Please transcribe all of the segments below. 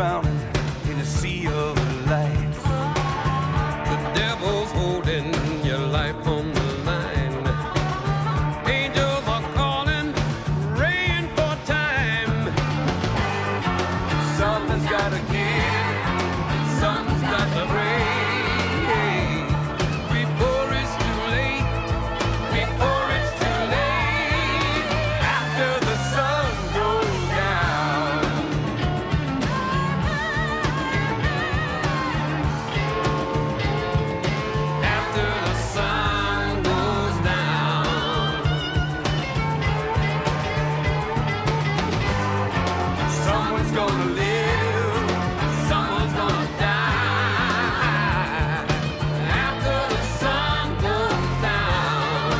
drowning in a sea of lights. The devil's holding your life on the line. Angels are calling, praying for time. Something's gotta give, something's got to break. Before it's too late, before it's too late. After the sun goes down. After the sun goes down. Someone's gonna live, someone's gonna die. After the sun goes down.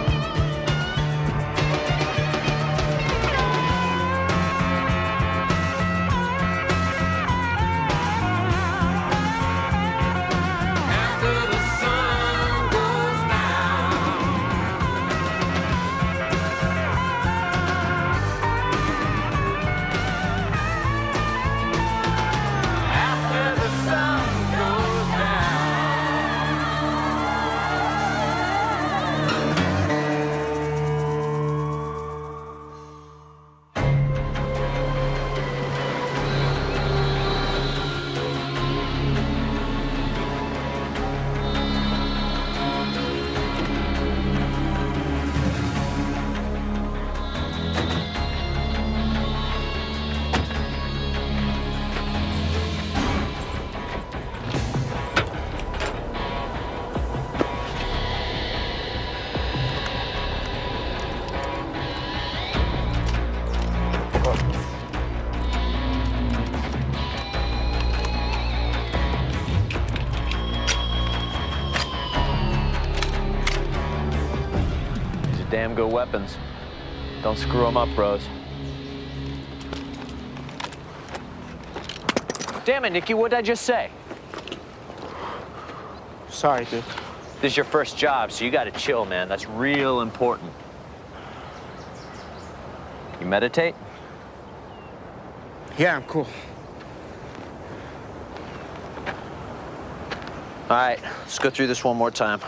After the sun goes down. After the sun goes These are damn good weapons. Don't screw them up, bros. Damn it, Nicky, what'd I just say? Sorry, dude. This is your first job, so you gotta chill, man. That's real important. You meditate? Yeah, I'm cool. All right, let's go through this one more time.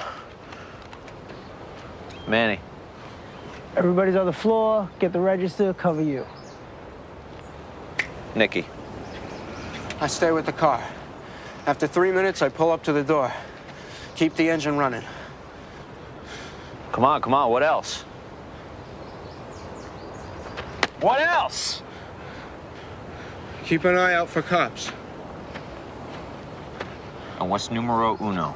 Manny. Everybody's on the floor. Get the register. Cover you. Nicky. I stay with the car. After 3 minutes, I pull up to the door. Keep the engine running. Come on, what else? What else? Keep an eye out for cops. And what's numero uno?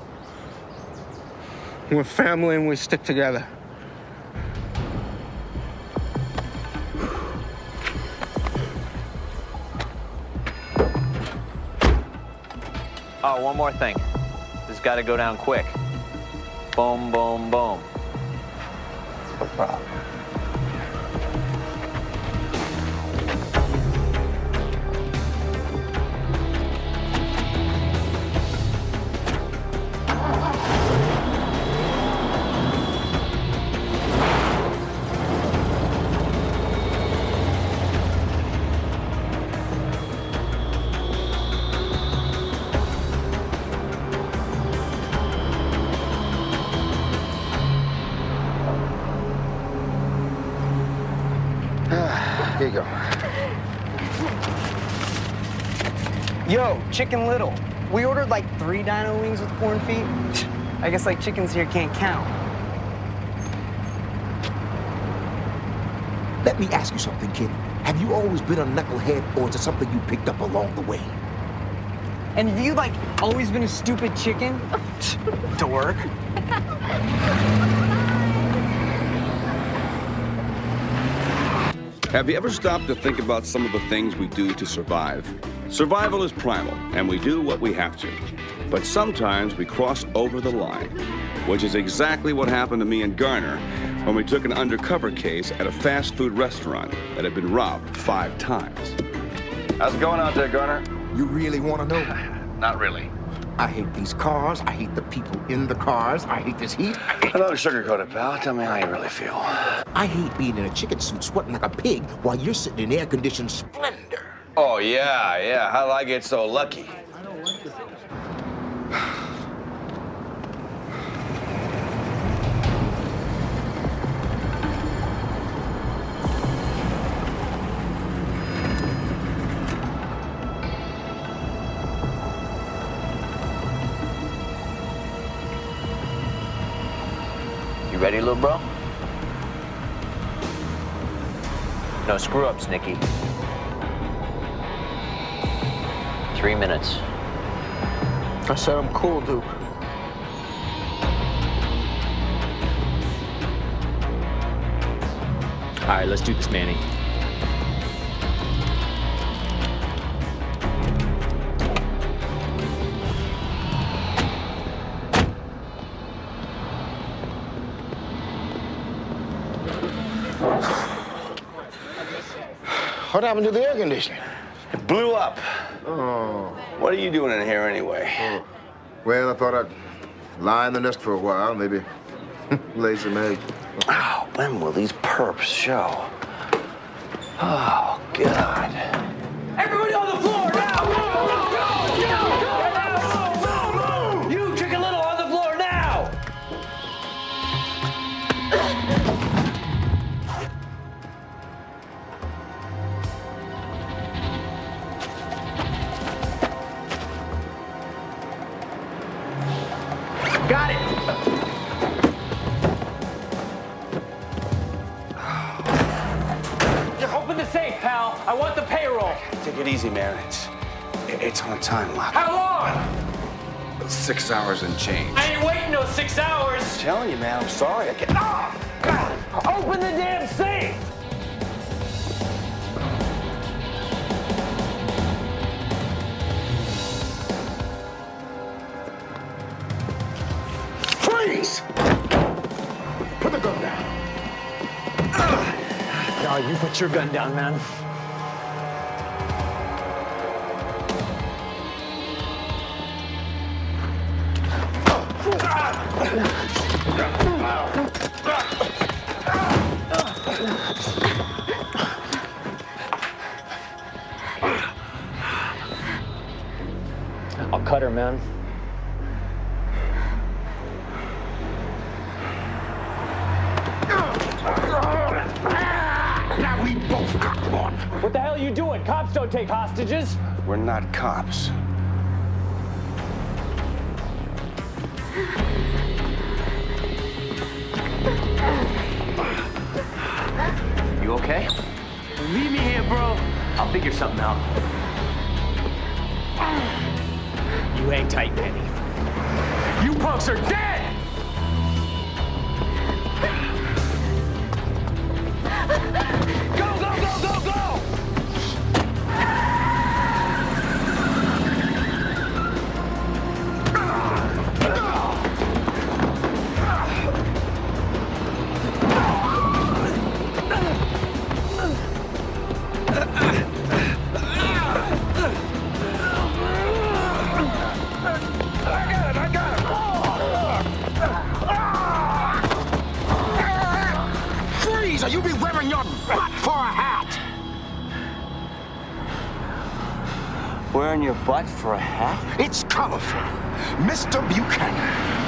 We're family and we stick together. Oh, one more thing. This got to go down quick. Boom, boom, boom. No problem. Here you go. Yo, Chicken Little. We ordered like 3 dino wings with corned feet. I guess like chickens here can't count. Let me ask you something, kid. Have you always been a knucklehead, or is it something you picked up along the way? And have you like always been a stupid chicken? Dork. Have you ever stopped to think about some of the things we do to survive? Survival is primal, and we do what we have to. But sometimes we cross over the line, which is exactly what happened to me and Garner when we took an undercover case at a fast food restaurant that had been robbed 5 times. How's it going out there, Garner? You really want to know? Not really. I hate these cars. I hate the people in the cars. I hate this heat. Don't sugarcoat it, pal. Tell me how you really feel. I hate being in a chicken suit sweating like a pig while you're sitting in air-conditioned splendor. Oh, yeah. How did I get so lucky? You ready, little bro? No screw-ups, Nicky. 3 minutes. I said I'm cool, Duke. All right, let's do this, Manny. What happened to the air conditioning? It blew up. Oh. What are you doing in here anyway? Well, I thought I'd lie in the nest for a while, maybe lay some eggs. Oh, when will these perps show? Oh, God. Everybody on the floor now! Move! You, Chicken Little, on the floor now! Got it. Open the safe, pal. I want the payroll. Take it easy, man. It's on a time lock. How long? 6 hours and change. I ain't waiting no 6 hours. I'm telling you, man, I'm sorry. I can't. Ah! God! Open the damn safe! Freeze! Put the gun down. No, you put your gun down, man. I'll cut her, man. Now we both got one. What the hell are you doing? Cops don't take hostages. We're not cops. You okay? Leave me here, bro. I'll figure something out. You hang tight, Manny. You punks are dead! Go, go, go, go, go! Freeze, or you be wearing your butt for a hat. Wearing your butt for a hat? It's colorful. Mr. Buchanan.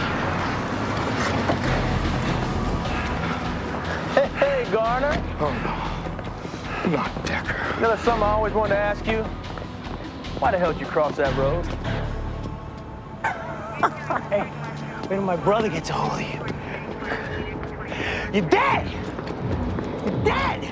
Hey, Garner. Oh, no. Not Decker. You know, there's something I always wanted to ask you. Why the hell did you cross that road? Hey, wait till my brother gets a hold of you. You're dead! You're dead!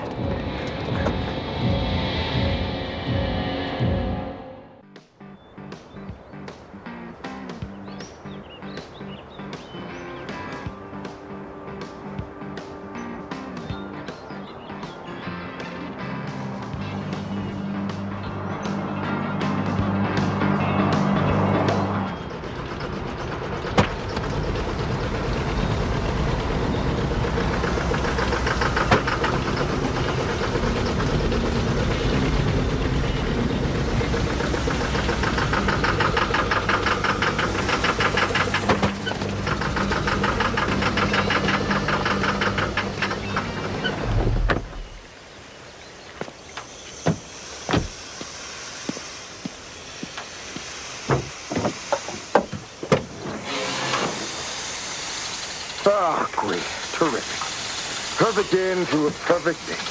perfect end to a perfect day.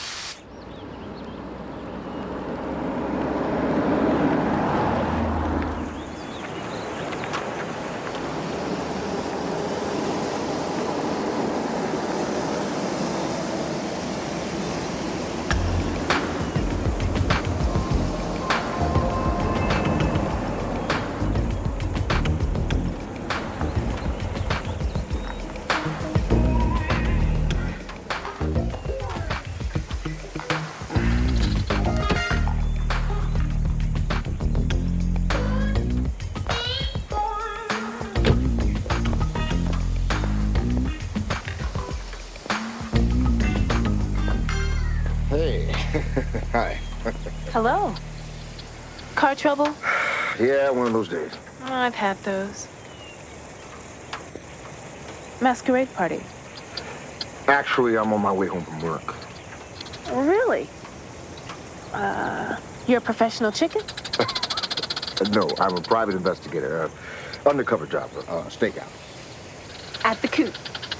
Hey. Hi. Hello. Car trouble? Yeah, one of those days. Oh, I've had those. Masquerade party. Actually, I'm on my way home from work. Really? You're a professional chicken? No, I'm a private investigator. Undercover job, stakeout. At the coop.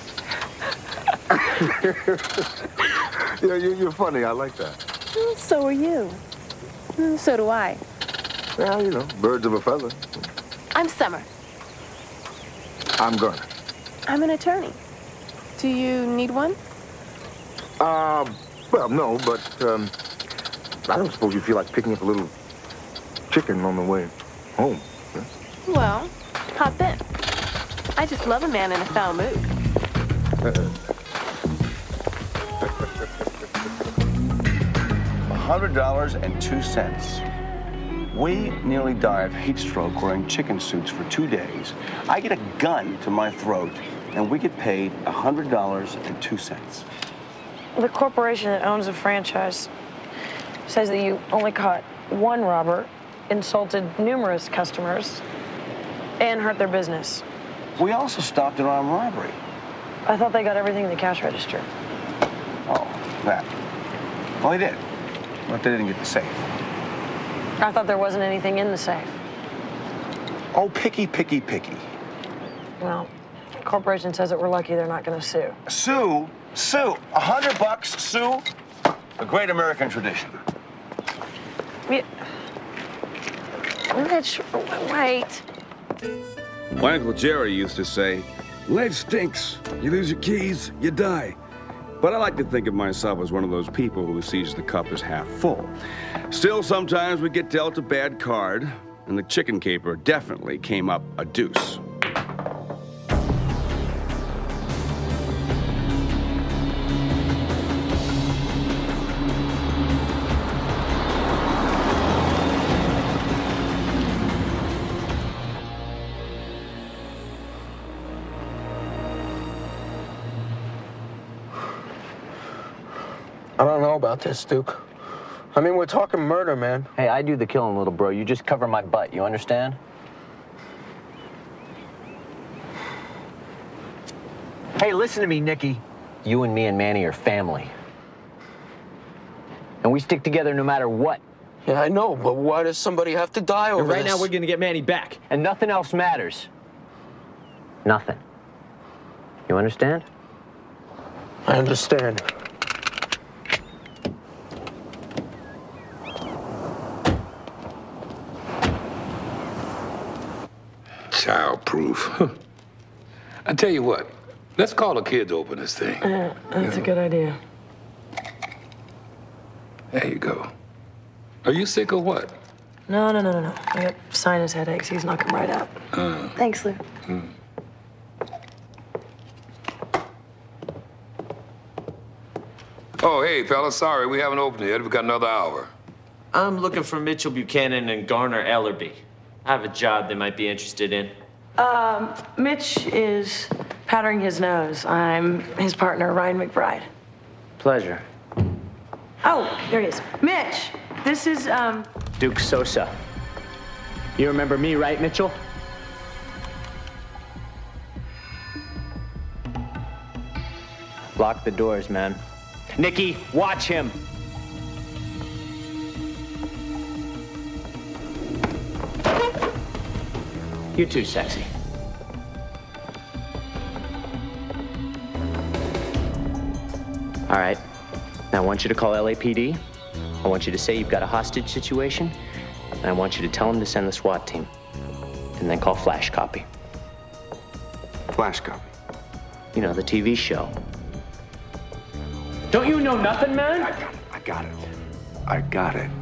Yeah, you're funny. I like that. So are you. So do I. Well, you know, birds of a feather. I'm Summer. I'm Garner. I'm an attorney. Do you need one? Well, no, but, I don't suppose you feel like picking up a little chicken on the way home. Huh? Well, hop in. I just love a man in a foul mood. $100.02. We nearly die of heat stroke wearing chicken suits for 2 days. I get a gun to my throat, and we get paid $100.02. The corporation that owns the franchise says that you only caught one robber, insulted numerous customers, and hurt their business. We also stopped an armed robbery. I thought they got everything in the cash register. Oh, that. Well, they did. But they didn't get the safe. I thought there wasn't anything in the safe. Oh, picky, picky, picky. Well, the corporation says that we're lucky they're not going to sue. Sue? Sue? $100, sue? A great American tradition. Mitch, wait. My Uncle Jerry used to say, life stinks. You lose your keys, you die. But I like to think of myself as one of those people who sees the cup as half full. Still, sometimes we get dealt a bad card, and the chicken caper definitely came up a deuce. I don't know about this, Duke. I mean, we're talking murder, man. Hey, I do the killing, little bro. You just cover my butt, you understand? Hey, listen to me, Nicky. You and me and Manny are family. And we stick together no matter what. Yeah, I know, but why does somebody have to die over Right this? now, we're gonna get Manny back. And nothing else matters. Nothing. You understand? I understand. Childproof. I tell you what, let's call the kids open this thing. That's a good idea. There you go. Are you sick or what? No. I got sinus headaches. He's knocking right out. Thanks, Lou. Oh, hey, fellas, sorry, we haven't opened yet. We've got another hour. I'm looking for Mitchell Buchanan and Garner Ellerby. I have a job they might be interested in. Mitch is powdering his nose. I'm his partner, Ryan McBride. Pleasure. Oh, there he is. Mitch, this is, Duke Sosa. You remember me, right, Mitchell? Lock the doors, man. Nicky, watch him. You're too sexy. All right. Now I want you to call LAPD. I want you to say you've got a hostage situation, and I want you to tell them to send the SWAT team. And then call Flash Copy. Flash Copy? You know, the TV show. Don't you know nothing, man? I got it. I got it.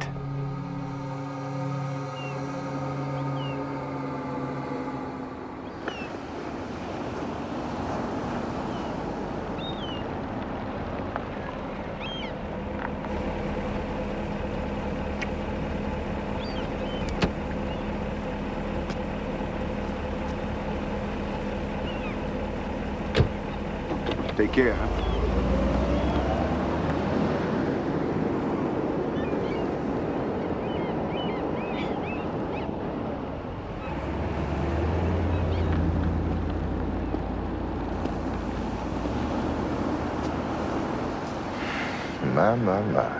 Take care, huh? My.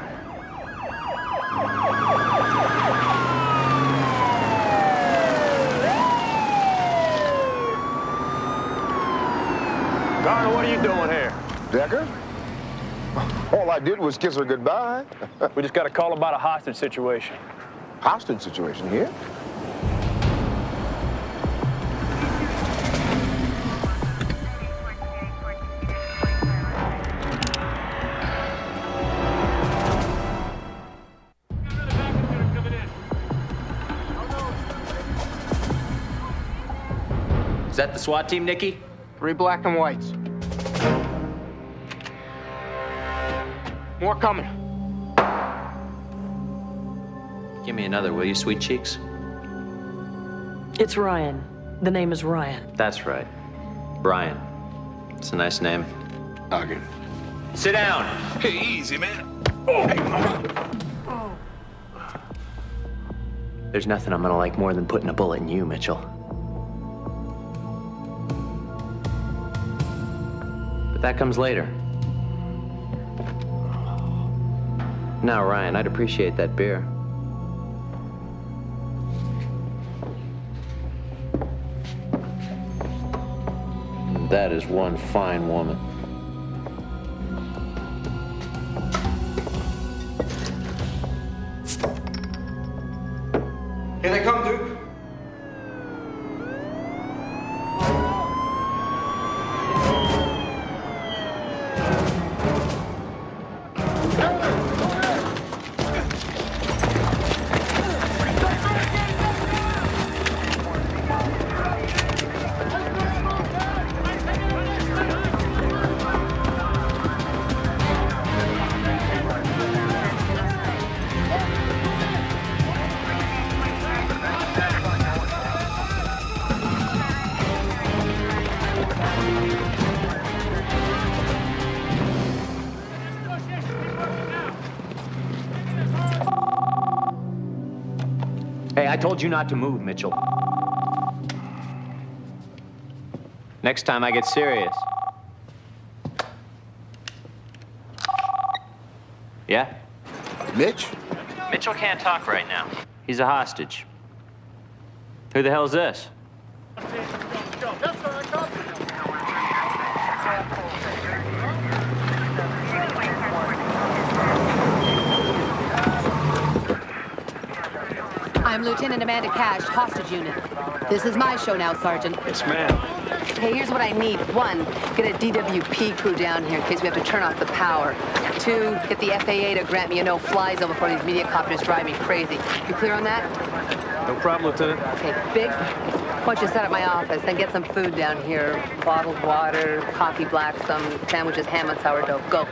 Garner, what are you doing here? Decker? All I did was kiss her goodbye. We just got a call about a hostage situation. Hostage situation here? Is that the SWAT team, Nicky? 3 black and whites. More coming. Give me another, will you, sweet cheeks? It's Ryan. The name is Ryan. That's right. Brian. It's a nice name. Again. Sit down. Hey, easy, man. There's nothing I'm gonna like more than putting a bullet in you, Mitchell. But that comes later. Now, Ryan, I'd appreciate that beer. That is one fine woman. Here they come, Duke. Hey, I told you not to move, Mitchell. Next time I get serious. Yeah? Mitch? Mitchell can't talk right now. He's a hostage. Who the hell's this? I'm Lieutenant Amanda Cash, hostage unit. This is my show now, Sergeant. Yes, ma'am. Hey, here's what I need. 1, get a DWP crew down here in case we have to turn off the power. 2, get the FAA to grant me a no-fly zone before these media copters drive me crazy. You clear on that? No problem, Lieutenant. Okay, Big, why don't you set up my office and get some food down here. Bottled water, coffee black, some sandwiches, ham and sourdough. Go.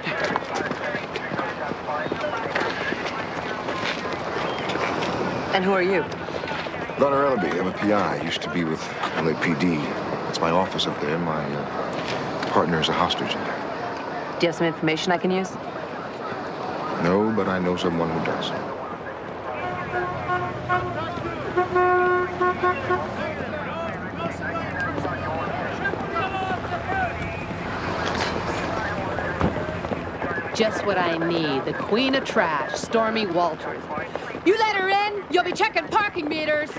And who are you? Garner Ellerby, I'm a PI. Used to be with LAPD. That's my office up there. My partner is a hostage in there. Do you have some information I can use? No, but I know someone who does. Just what I need. The queen of trash, Stormy Walters. You let her in, you'll be checking parking meters.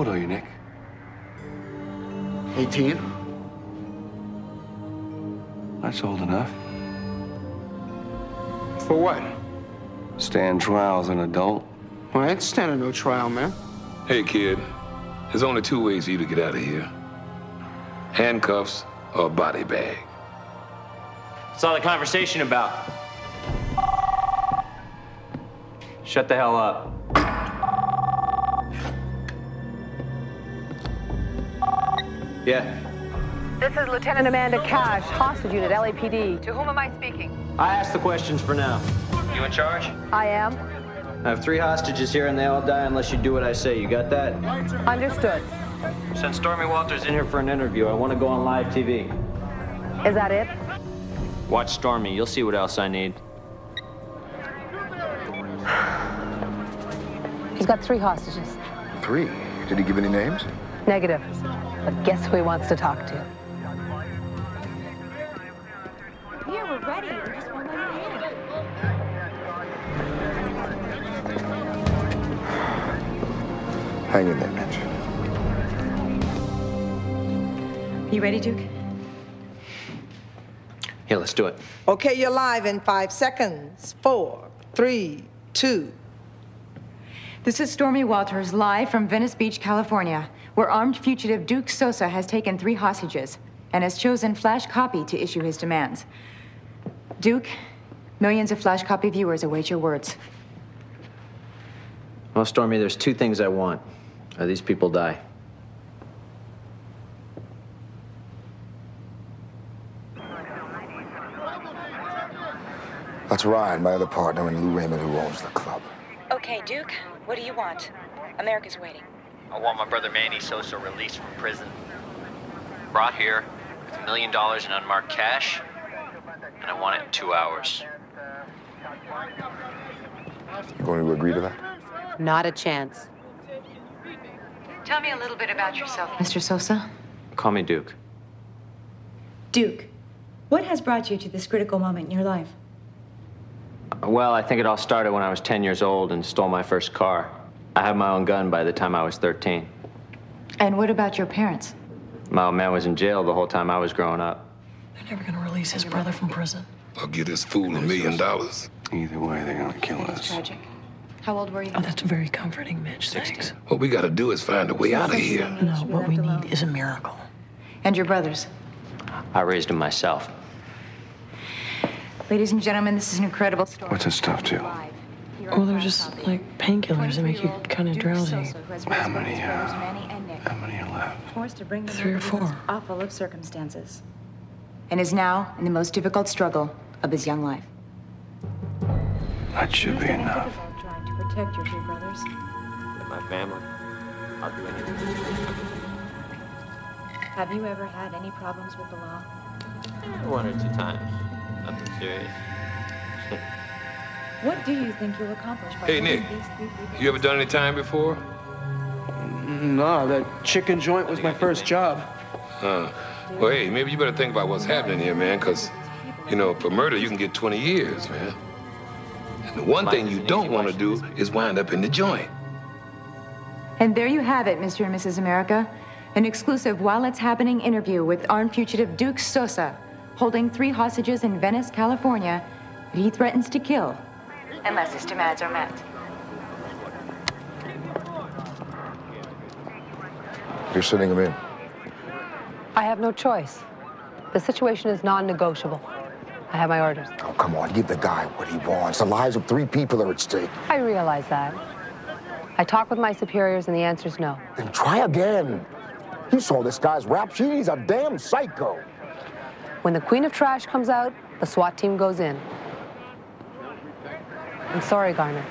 old are you, Nick? 18. That's old enough. For what? Stand trial as an adult. Well, I ain't standing no trial, man. Hey, kid. There's only two ways for you to get out of here. Handcuffs or a body bag. What's all the conversation about? Shut the hell up. Yeah. This is Lieutenant Amanda Cash, hostage unit, LAPD. To whom am I speaking? I ask the questions for now. You in charge? I am. I have 3 hostages here and they all die unless you do what I say. You got that? Understood. Send Stormy Walters in here for an interview. I want to go on live TV. Is that it? Watch Stormy. You'll see what else I need. He's got 3 hostages. 3? Did he give any names? Negative. But guess who he wants to talk to? Here, we're ready. We just won't let you in. Hang in there, Mitch. You ready, Duke? Here, let's do it. Okay, you're live in 5 seconds. 4, 3, 2. This is Stormy Walters, live from Venice Beach, California, where armed fugitive Duke Sosa has taken 3 hostages and has chosen Flash Copy to issue his demands. Duke, millions of Flash Copy viewers await your words. Well, Stormy, there's 2 things I want. These people die. That's Ryan, my other partner, and Lou Raymond, who owns the club. Okay, Duke, what do you want? America's waiting. I want my brother Manny Sosa released from prison. Brought here with $1 million in unmarked cash, and I want it in 2 hours. You going to agree to that? Not a chance. Tell me a little bit about yourself, Mr. Sosa. Call me Duke. Duke, what has brought you to this critical moment in your life? Well, I think it all started when I was 10 years old and stole my first car. I had my own gun by the time I was 13. And what about your parents? My old man was in jail the whole time I was growing up. They're never gonna release his brother from prison. I'll give this fool $1 million. Either way, they're gonna kill us. Tragic. How old were you? Oh, that's very comforting, Mitch. Thanks. What we gotta do is find a way out of here. No, what we need is a miracle. And your brothers? I raised them myself. Ladies and gentlemen, this is an incredible story. What's this stuff, too? Well, they're just like painkillers that make you kind of drowsy. How many are left? Forced to bring them 3 or 4. awful of circumstances. And is now in the most difficult struggle of his young life. That should be enough. Trying to protect your 2 brothers. And my family. I'll do anything. Have you ever had any problems with the law? 1 or 2 times. Nothing serious. What do you think you'll accomplish by Hey, Nick, bringing these 3 people? you ever done any time before? No, that chicken joint was my first job. Well, hey, maybe you better think about what's happening here, man, because, you know, for murder, you can get 20 years, man. And the one thing you don't want to do is wind up in the joint. And there you have it, Mr. and Mrs. America. An exclusive While It's Happening interview with armed fugitive Duke Sosa, holding 3 hostages in Venice, California, that he threatens to kill, unless his demands are met. You're sending him in. I have no choice. The situation is non-negotiable. I have my orders. Oh, come on, give the guy what he wants. The lives of 3 people are at stake. I realize that. I talked with my superiors and the answer's no. Then try again. You saw this guy's rap sheet. He's a damn psycho. When the Queen of Trash comes out, the SWAT team goes in. I'm sorry, Garner.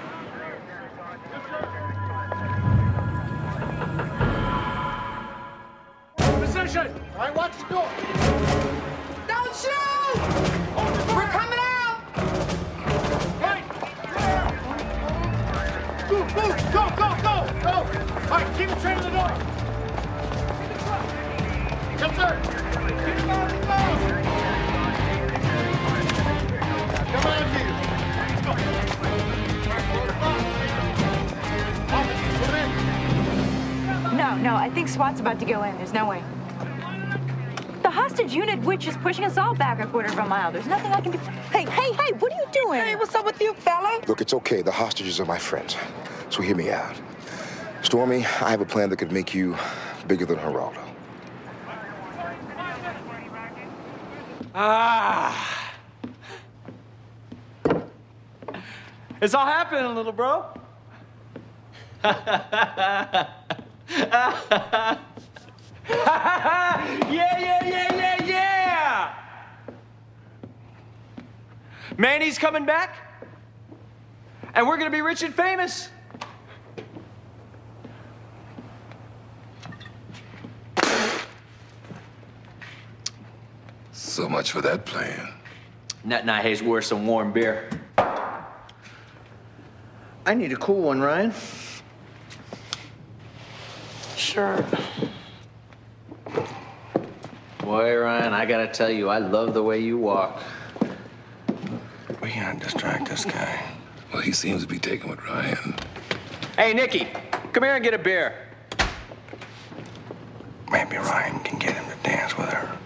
Position! All right, watch the door. Don't shoot! We're coming out! Right! Move, move! Go, go, go! Go! All right, keep it straight to the door. Yes, sir. Keep it out of the door. Come on, you. No, No, I think SWAT's about to go in. There's no way. The hostage unit witch is pushing us all back a quarter of a mile. There's nothing I can do. Hey, what are you doing? Hey, what's up with you, fella? Look, it's okay. The hostages are my friends. So hear me out. Stormy, I have a plan that could make you bigger than Geraldo. Ah. It's all happening, little bro. Yeah! Manny's coming back, and we're gonna be rich and famous. So much for that plan. Nut Hayes worth some warm beer. I need a cool one, Ryan. Sure. Boy, Ryan, I gotta tell you, I love the way you walk. We can't distract this guy. Well, he seems to be taking with Ryan. Hey, Nicky, come here and get a beer. Maybe Ryan can get him to dance with her.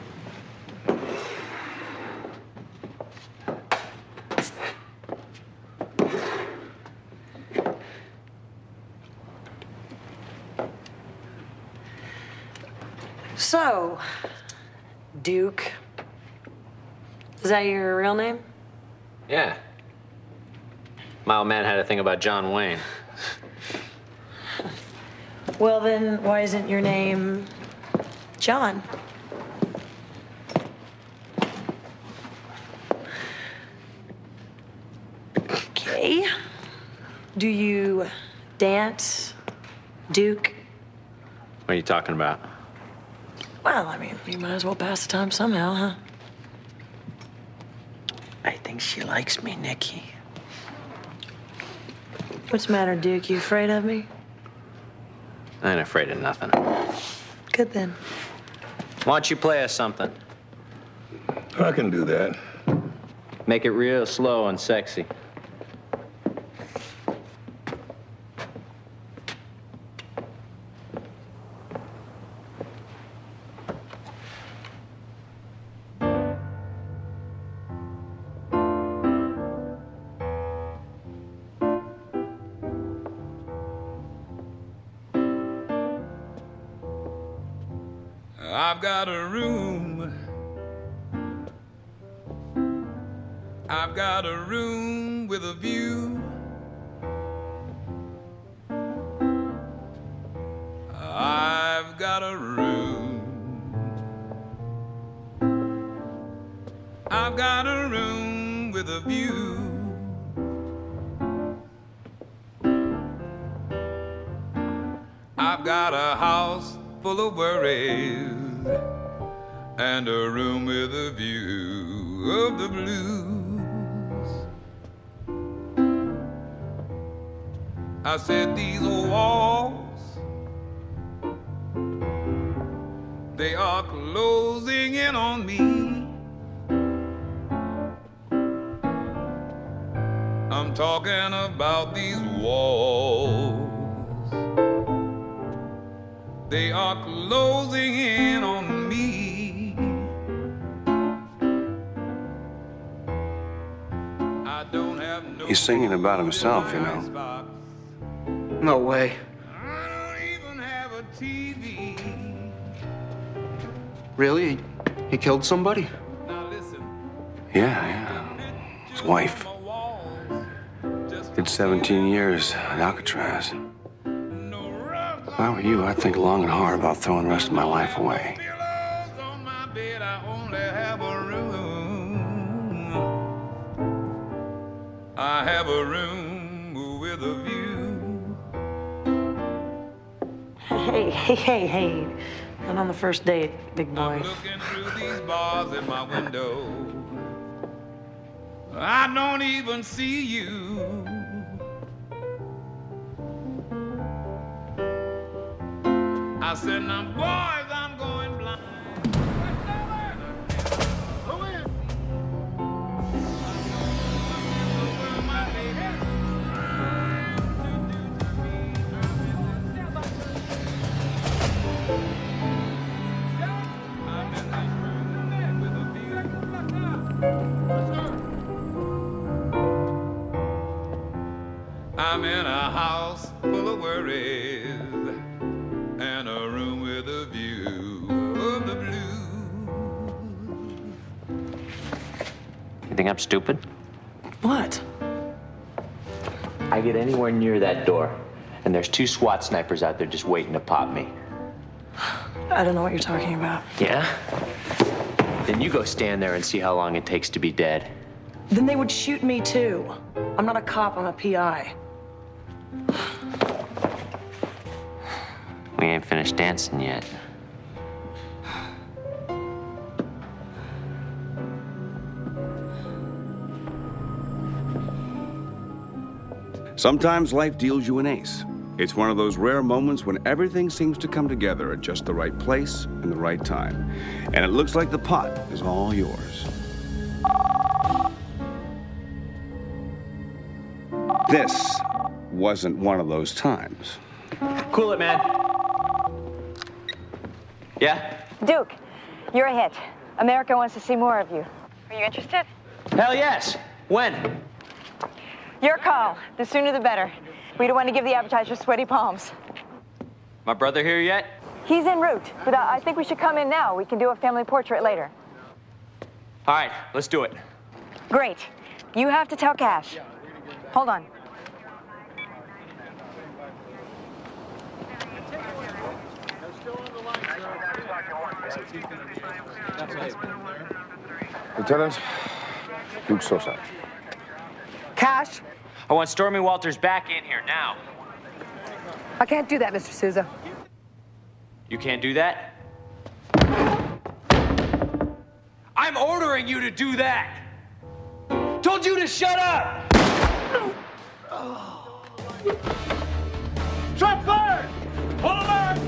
So, Duke, is that your real name? Yeah. My old man had a thing about John Wayne. Well, then, why isn't your name John? Okay. Do you dance, Duke? What are you talking about? Well, I mean, you might as well pass the time somehow, huh? I think she likes me, Nicky. What's the matter, Duke? You afraid of me? I ain't afraid of nothing. Good then. Why don't you play us something? I can do that. Make it real slow and sexy. I've got a room. I've got a room with a view. I've got a room. I've got a room with a view. I've got a house full of worries and a room with a view of the blues. I said these walls, they are closing in on me. I'm talking about these walls. They are closing in on me. I don't have no. He's singing about himself, you know. No way. I don't even have a TV. Really? He killed somebody? Now listen. Yeah. His wife. Did 17 years at Alcatraz. If I were you, I'd think long and hard about throwing the rest of my life away. On my bed, I only have a room. I have a room with a view. Hey. Not on the first date, big boy. I'm looking through these bars in my window. I don't even see you. I said, now boys, I'm going blind. Who is house full of worries and a room with a view of the blue. You think I'm stupid? What? I get anywhere near that door, and there's 2 SWAT snipers out there just waiting to pop me. I don't know what you're talking about. Yeah? Then you go stand there and see how long it takes to be dead. Then they would shoot me too. I'm not a cop, I'm a PI. We ain't finished dancing yet. Sometimes life deals you an ace. It's one of those rare moments when everything seems to come together at just the right place and the right time. And it looks like the pot is all yours. This wasn't one of those times. Cool it, man. Yeah? Duke, you're a hit. America wants to see more of you. Are you interested? Hell yes. When? Your call. The sooner the better. We don't want to give the advertisers sweaty palms. My brother here yet? He's en route, but I think we should come in now. We can do a family portrait later. All right, let's do it. Great. You have to tell Cash. Hold on. Lieutenant, Duke Sosa. Cash? I want Stormy Walters back in here now. I can't do that, Mr. Souza. You can't do that? I'm ordering you to do that! Told you to shut up! Shot fired! Full alert!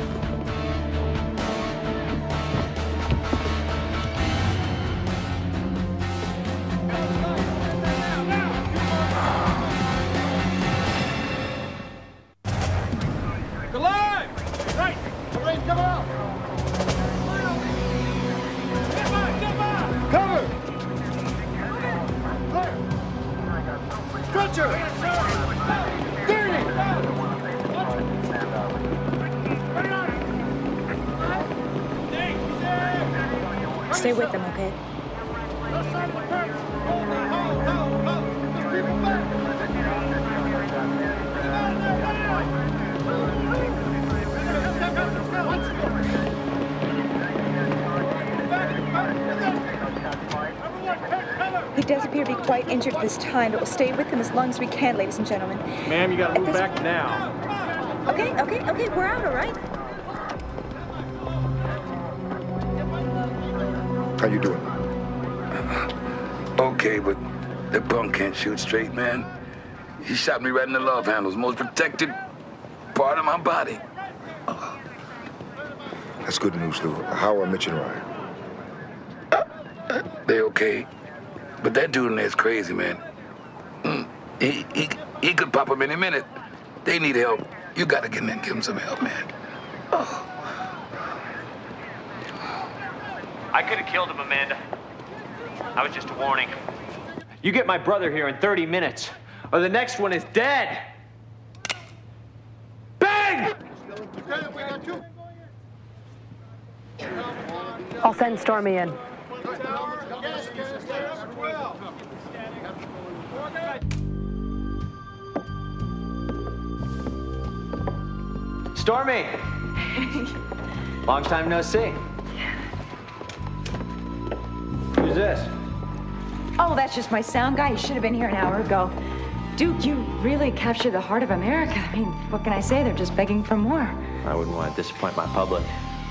Alive! Right! Everybody come out! Get by! Cover! Clear! Stretcher! 30! Stay with them, okay? He does appear to be quite injured at this time, but we'll stay with him as long as we can, ladies and gentlemen. Ma'am, you gotta move back now. Okay, we're out, all right? How you doing? Okay, but the punk can't shoot straight, man. He shot me right in the love handles, most protected part of my body. That's good news, Lou. How are Mitch and Ryan? They okay. But that dude in there's crazy, man. He could pop them any minute. They need help. You gotta get in there and give them some help, man. I could have killed him, Amanda. I was just a warning. You get my brother here in 30 minutes, or the next one is dead. Bang! I'll send Stormy in. Stormy! Long time no see. Who's this? Oh, that's just my sound guy. He should have been here an hour ago. Duke, you really captured the heart of America. I mean, what can I say? They're just begging for more. I wouldn't want to disappoint my public.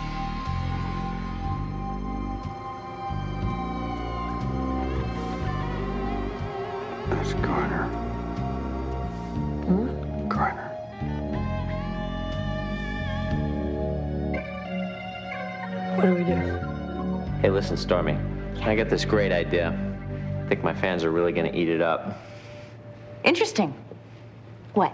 That's Garner. Garner. What do we do? Hey, listen, Stormy. I got this great idea. I think my fans are really gonna eat it up. Interesting. What?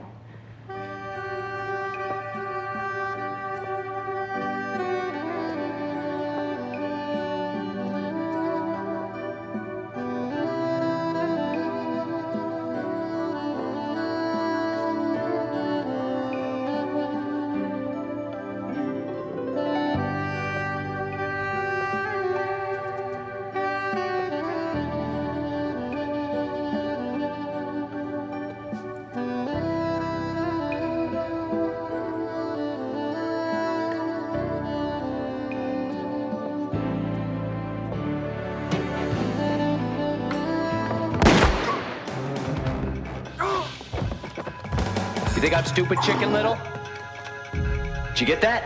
think I'm stupid, Chicken Little? Did you get that?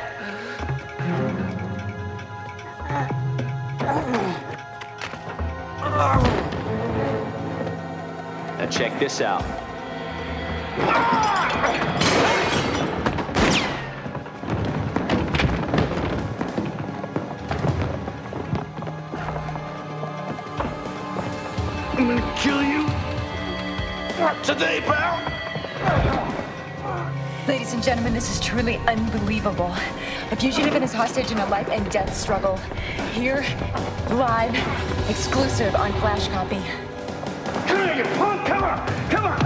Now check this out. I'm gonna kill you. Not today, pal. Ladies and gentlemen, this is truly unbelievable. A fugitive and his hostage in a life and death struggle. Here, live, exclusive on Flash Copy. Come here, you punk! Come on! Come on!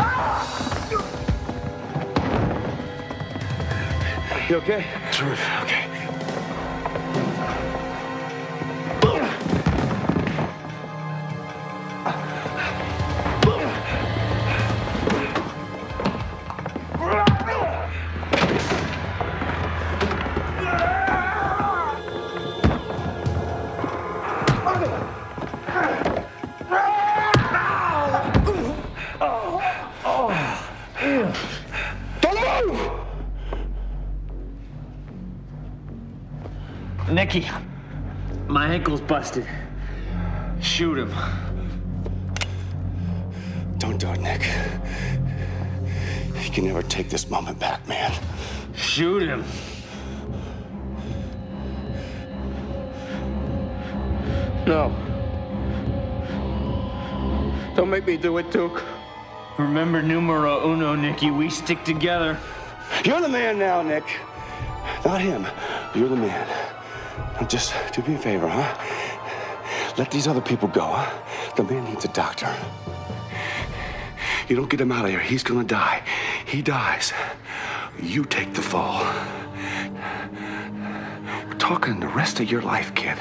You okay? Terrific. Okay. Nicky, my ankle's busted. Shoot him. Don't do it, Nick. You can never take this moment back, man. Shoot him. No. Don't make me do it, Duke. Remember numero uno, Nicky. We stick together. You're the man now, Nick. Not him. You're the man. Now just do me a favor, huh? Let these other people go, huh? The man needs a doctor. You don't get him out of here, he's gonna die. He dies. You take the fall. We're talking the rest of your life, kid.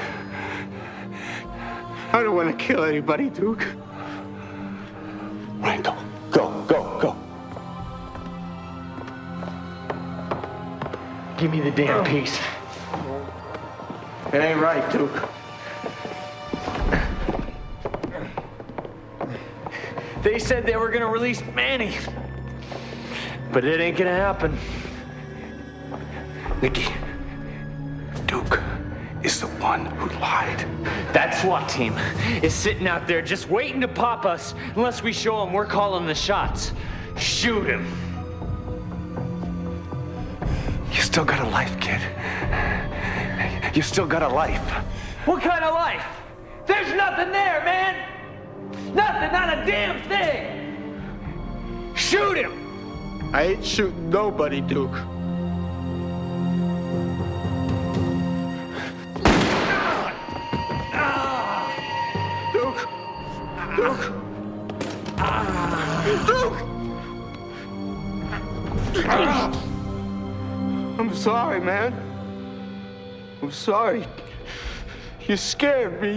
I don't want to kill anybody, Duke. Ryan, go. Go. Give me the damn piece. It ain't right, Duke. They said they were gonna release Manny. But it ain't gonna happen. Nicky, Duke is the one who lied. That SWAT team is sitting out there just waiting to pop us unless we show them we're calling the shots. Shoot him. You still got a life, kid. You still got a life. What kind of life? There's nothing there, man. Nothing, not a damn thing. Shoot him. I ain't shooting nobody, Duke. Duke! I'm sorry, man. I'm sorry. You scared me.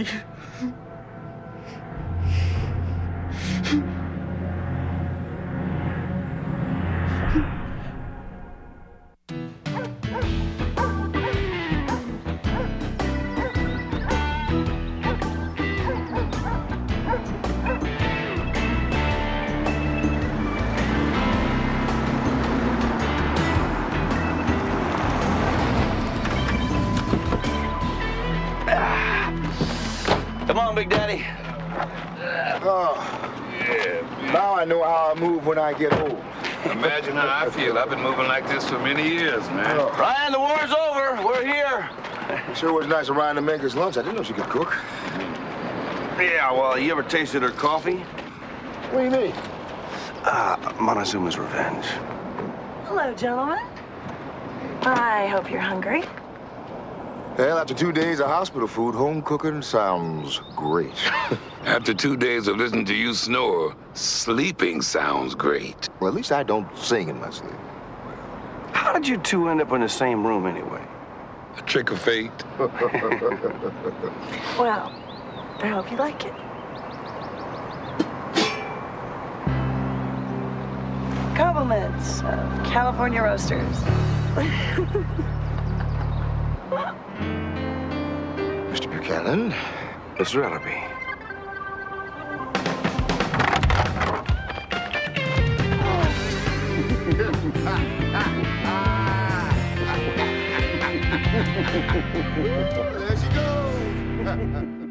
Come on, Big Daddy. Oh, yeah. Now I know how I move when I get old. Imagine how I feel. I've been moving like this for many years, man. Ryan, the war's over. We're here. It sure was nice of Ryan to make us lunch. I didn't know she could cook. Yeah, well, you ever tasted her coffee? What do you mean? Montezuma's Revenge. Hello, gentlemen. I hope you're hungry. Well, after 2 days of hospital food, home cooking sounds great. After 2 days of listening to you snore, sleeping sounds great. Well, at least I don't sing in my sleep. How did you two end up in the same room anyway? A trick of fate. Well, I hope you like it. Compliments of California Roasters. Mr. Buchanan. Mr. Ellerby. There she goes.